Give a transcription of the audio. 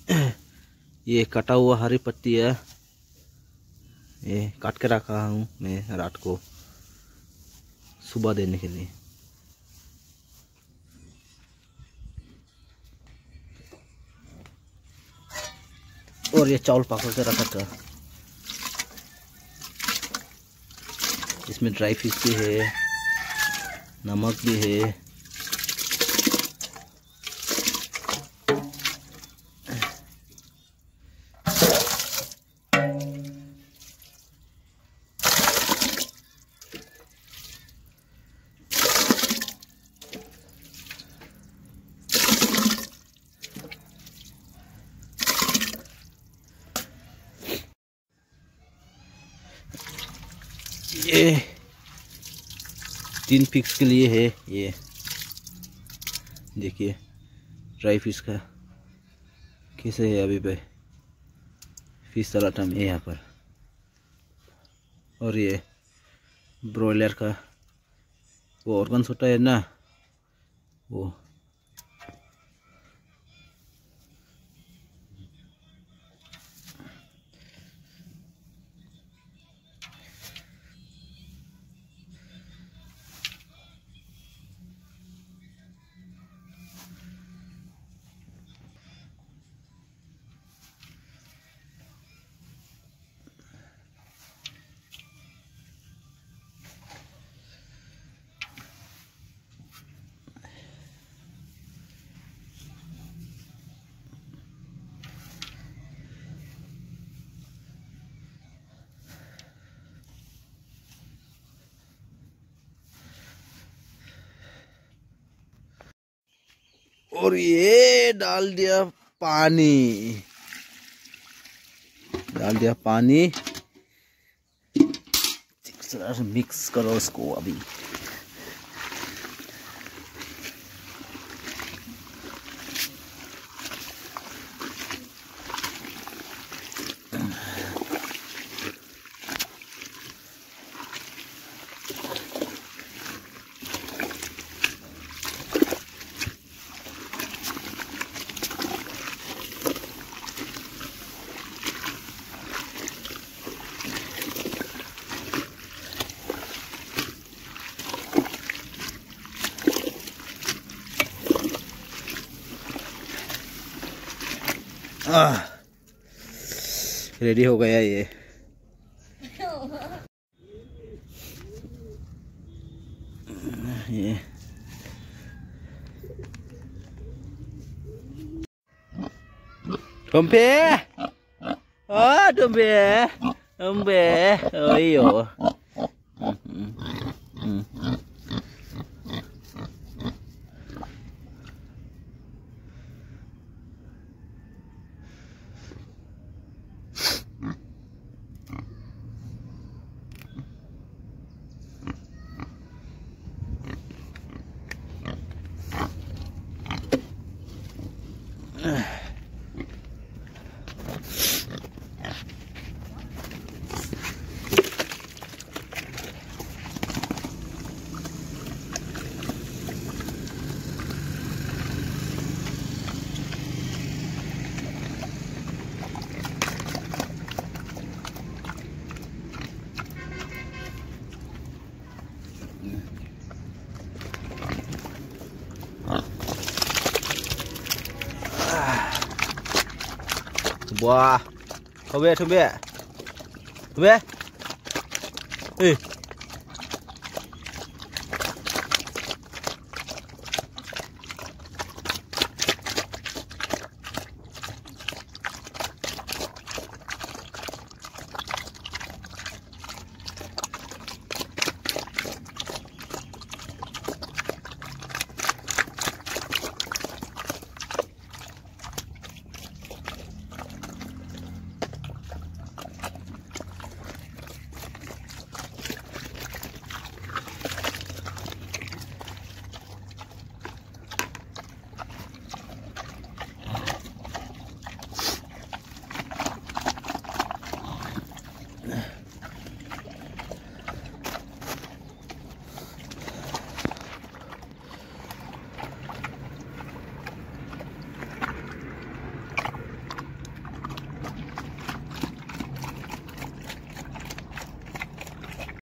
ये कटा हुआ हरी पत्ती है, ये काट के रखा हूँ मैं रात को सुबह देने के लिए। और ये चावल पका के रखा था, इसमें ड्राई फिश भी है, नमक भी है। ये 3 फिश के लिए है। ये देखिए ड्राई फिश का कैसे है अभी पे फिश सलाटा में यहाँ पर। और ये ब्रॉयलर का वो ऑर्गन्स होता है ना, वो और ये डाल दिया पानी, मिक्स करो इसको अभी। रेडी हो गया ये। Dombe, oh dombe, oh iyo. Wah, Tobe.